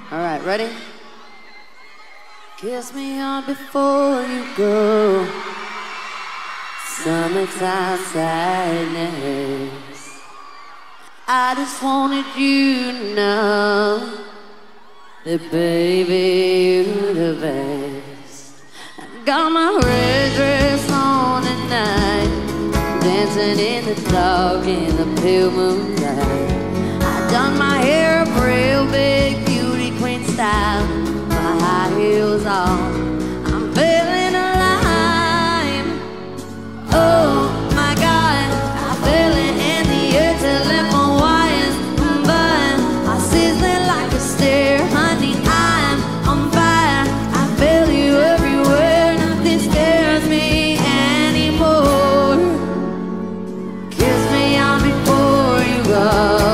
All right, ready? Kiss me on before you go. Summertime sadness. I just wanted you to know that baby, you're the best. I got my red dress on tonight, dancing in the dark in the pale moonlight. I done my hair up real big, beauty queen style, my high heels on. I'm feeling alive. Oh my God, I feel it in the air till let my wires burn. I'm sizzling like a stair, honey. I'm on fire. I feel you everywhere. Nothing scares me anymore. Kiss me on before you go.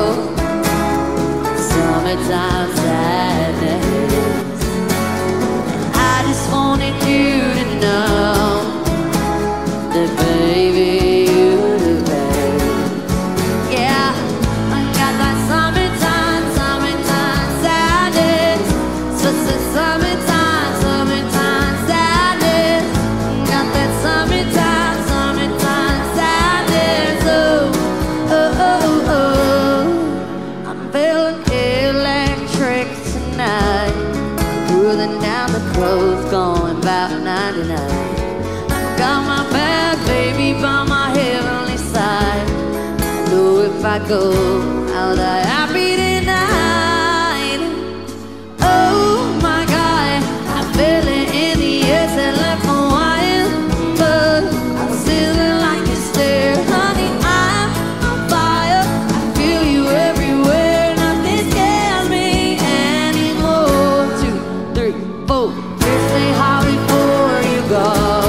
Summertime sadness. I just wanted you to know that baby, you're the best. Yeah, I got that summertime sadness. So summertime sadness. Got that summertime sadness. Oh, oh, oh, oh. I'm feeling electric tonight. Cruising down the coast, going about 99. Got my bad baby by my heavenly side. I know if I go, I'll die happy tonight. Oh my God, I feel it in the air, till left my wires, but I'm sizzling like a stair. Honey, I'm on fire. I feel you everywhere. Nothing scares me anymore. 2, 3, 4. Kiss me hard before you go.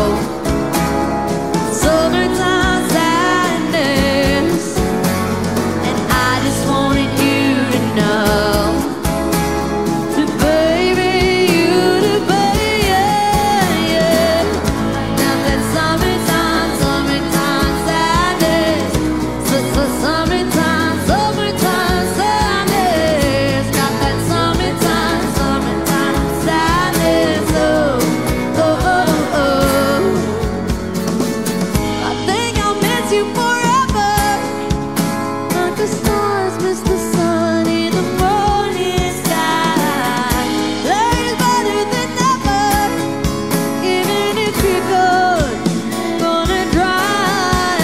Summertime sadness. And I just wanted you to know that baby, you're the baby, yeah. Got that summertime sadness. So summertime sadness. Got that summertime sadness. Oh, oh, oh, oh. I think I'll miss you forever, like the stars miss the sun in the morning sky. Life's better than ever, even if you're gone, gonna dry.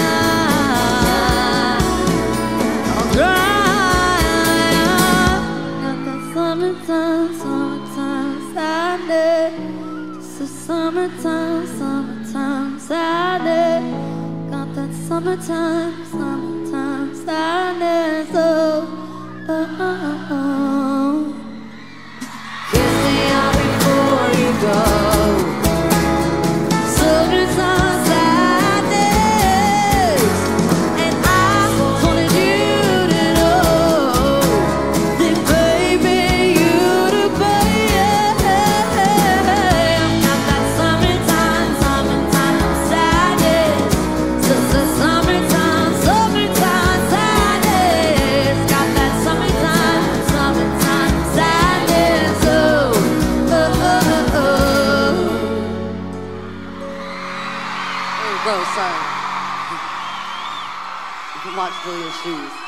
I'll dry. Got that summertime sadness. Just a summertime sadness. Got that summertime sadness. Oh, oh, oh, oh. Kiss me out before you go. Summertime sadness. And I wanted you to know that baby, you're the baby. Got that summertime sadness. So summertime sadness. Got that summertime sadness. Oh, oh, oh, oh. There you go, sorry. You can watch Julia's shoes.